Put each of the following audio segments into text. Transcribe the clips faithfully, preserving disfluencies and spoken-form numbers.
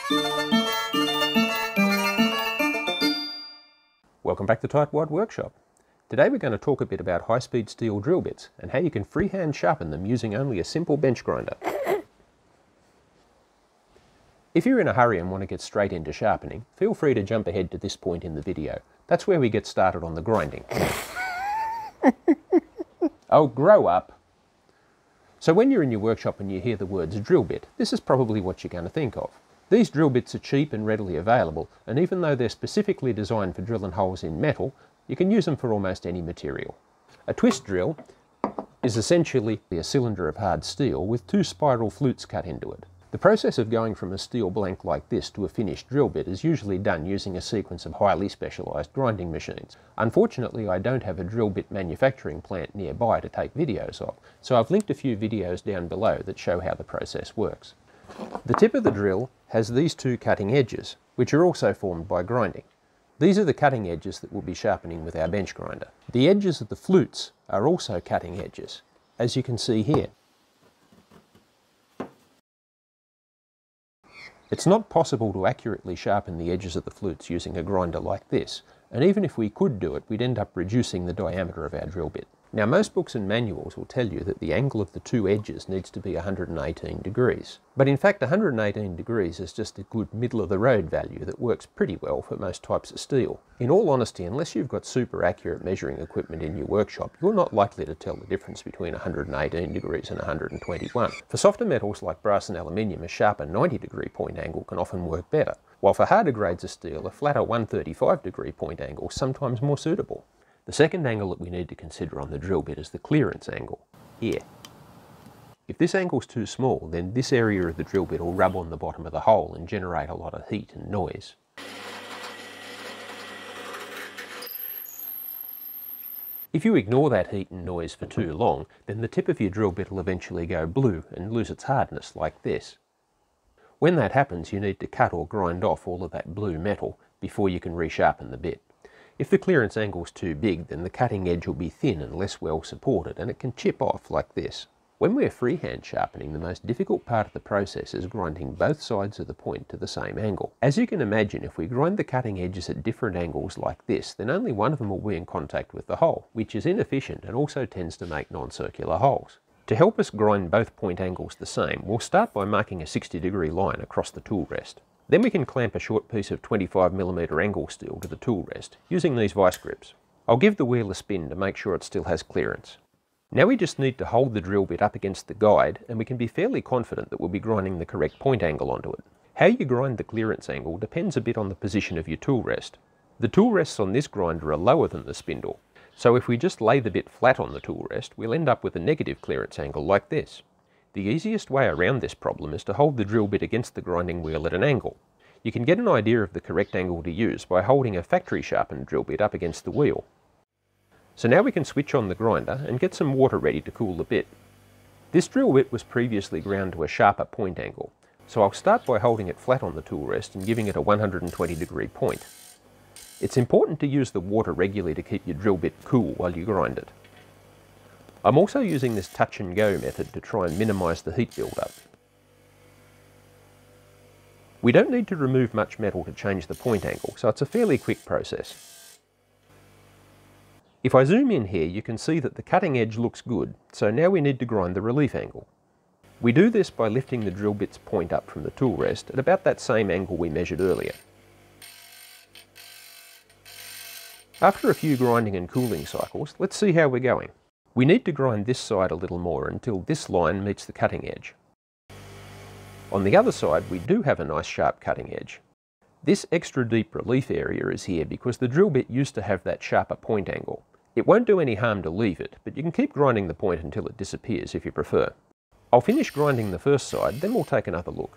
Welcome back to Tightwad Workshop. Today we're going to talk a bit about high-speed steel drill bits and how you can freehand sharpen them using only a simple bench grinder. If you're in a hurry and want to get straight into sharpening, feel free to jump ahead to this point in the video. That's where we get started on the grinding. Oh, grow up! So when you're in your workshop and you hear the words drill bit, this is probably what you're going to think of. These drill bits are cheap and readily available, and even though they're specifically designed for drilling holes in metal, you can use them for almost any material. A twist drill is essentially a cylinder of hard steel with two spiral flutes cut into it. The process of going from a steel blank like this to a finished drill bit is usually done using a sequence of highly specialised grinding machines. Unfortunately, I don't have a drill bit manufacturing plant nearby to take videos of, so I've linked a few videos down below that show how the process works. The tip of the drill has these two cutting edges, which are also formed by grinding. These are the cutting edges that we'll be sharpening with our bench grinder. The edges of the flutes are also cutting edges, as you can see here. It's not possible to accurately sharpen the edges of the flutes using a grinder like this, and even if we could do it, we'd end up reducing the diameter of our drill bit. Now, most books and manuals will tell you that the angle of the two edges needs to be one hundred eighteen degrees. But in fact, one hundred eighteen degrees is just a good middle-of-the-road value that works pretty well for most types of steel. In all honesty, unless you've got super accurate measuring equipment in your workshop, you're not likely to tell the difference between one hundred eighteen degrees and one hundred twenty-one. For softer metals like brass and aluminium, a sharper ninety degree point angle can often work better, while for harder grades of steel, a flatter one hundred thirty-five degree point angle is sometimes more suitable. The second angle that we need to consider on the drill bit is the clearance angle, here. If this angle's too small, then this area of the drill bit will rub on the bottom of the hole and generate a lot of heat and noise. If you ignore that heat and noise for too long, then the tip of your drill bit will eventually go blue and lose its hardness like this. When that happens, you need to cut or grind off all of that blue metal before you can resharpen the bit. If the clearance angle is too big, then the cutting edge will be thin and less well supported, and it can chip off like this. When we're freehand sharpening, the most difficult part of the process is grinding both sides of the point to the same angle. As you can imagine, if we grind the cutting edges at different angles like this, then only one of them will be in contact with the hole, which is inefficient and also tends to make non-circular holes. To help us grind both point angles the same, we'll start by marking a sixty degree line across the tool rest. Then we can clamp a short piece of twenty-five millimeter angle steel to the tool rest, using these vice grips. I'll give the wheel a spin to make sure it still has clearance. Now we just need to hold the drill bit up against the guide, and we can be fairly confident that we'll be grinding the correct point angle onto it. How you grind the clearance angle depends a bit on the position of your tool rest. The tool rests on this grinder are lower than the spindle, so if we just lay the bit flat on the tool rest, we'll end up with a negative clearance angle like this. The easiest way around this problem is to hold the drill bit against the grinding wheel at an angle. You can get an idea of the correct angle to use by holding a factory sharpened drill bit up against the wheel. So now we can switch on the grinder and get some water ready to cool the bit. This drill bit was previously ground to a sharper point angle, so I'll start by holding it flat on the tool rest and giving it a one hundred twenty degree point. It's important to use the water regularly to keep your drill bit cool while you grind it. I'm also using this touch and go method to try and minimise the heat build-up. We don't need to remove much metal to change the point angle, so it's a fairly quick process. If I zoom in here, you can see that the cutting edge looks good, so now we need to grind the relief angle. We do this by lifting the drill bit's point up from the tool rest at about that same angle we measured earlier. After a few grinding and cooling cycles, let's see how we're going. We need to grind this side a little more until this line meets the cutting edge. On the other side, we do have a nice sharp cutting edge. This extra deep relief area is here because the drill bit used to have that sharper point angle. It won't do any harm to leave it, but you can keep grinding the point until it disappears if you prefer. I'll finish grinding the first side, then we'll take another look.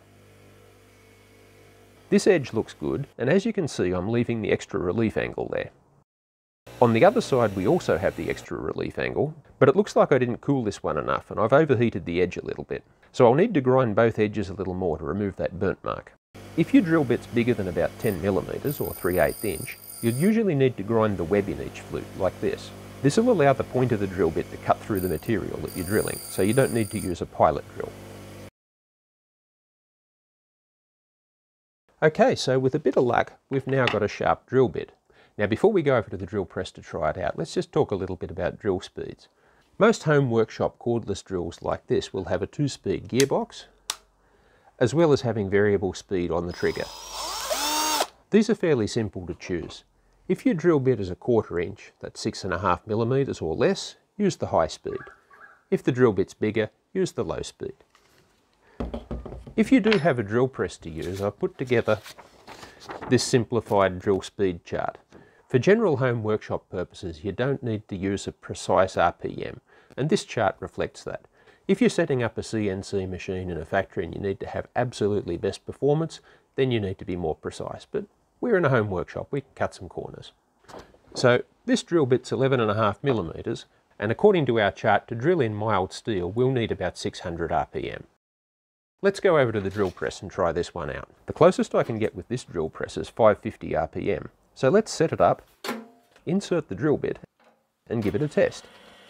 This edge looks good, and as you can see, I'm leaving the extra relief angle there. On the other side, we also have the extra relief angle, but it looks like I didn't cool this one enough and I've overheated the edge a little bit. So I'll need to grind both edges a little more to remove that burnt mark. If your drill bit's bigger than about ten millimeters or three eighths inch, you'd usually need to grind the web in each flute, like this. This will allow the point of the drill bit to cut through the material that you're drilling, so you don't need to use a pilot drill. Okay, so with a bit of luck, we've now got a sharp drill bit. Now before we go over to the drill press to try it out, let's just talk a little bit about drill speeds. Most home workshop cordless drills like this will have a two-speed gearbox, as well as having variable speed on the trigger. These are fairly simple to choose. If your drill bit is a quarter inch, that's six and a half millimeters or less, use the high speed. If the drill bit's bigger, use the low speed. If you do have a drill press to use, I've put together this simplified drill speed chart. For general home workshop purposes, you don't need to use a precise R P M, and this chart reflects that. If you're setting up a C N C machine in a factory and you need to have absolutely best performance, then you need to be more precise. But we're in a home workshop, we can cut some corners. So this drill bit's eleven and a half millimeters, and according to our chart, to drill in mild steel, we'll need about six hundred R P M. Let's go over to the drill press and try this one out. The closest I can get with this drill press is five fifty R P M. So let's set it up, insert the drill bit, and give it a test.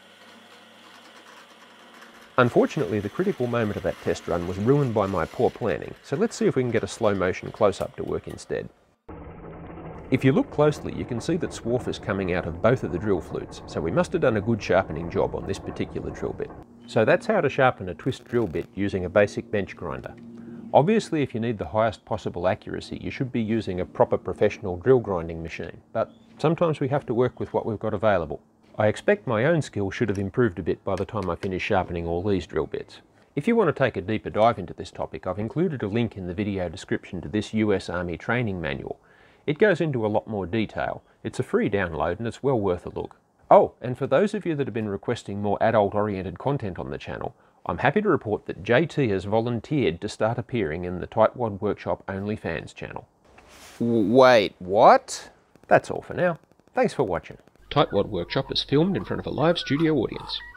Unfortunately, the critical moment of that test run was ruined by my poor planning, so let's see if we can get a slow motion close-up to work instead. If you look closely, you can see that swarf is coming out of both of the drill flutes, so we must have done a good sharpening job on this particular drill bit. So that's how to sharpen a twist drill bit using a basic bench grinder. Obviously, if you need the highest possible accuracy, you should be using a proper professional drill grinding machine, but sometimes we have to work with what we've got available. I expect my own skill should have improved a bit by the time I finish sharpening all these drill bits. If you want to take a deeper dive into this topic, I've included a link in the video description to this U S Army training manual. It goes into a lot more detail. It's a free download and it's well worth a look. Oh, and for those of you that have been requesting more adult-oriented content on the channel, I'm happy to report that J T has volunteered to start appearing in the Tightwad Workshop OnlyFans channel. Wait, what? That's all for now. Thanks for watching. Tightwad Workshop is filmed in front of a live studio audience.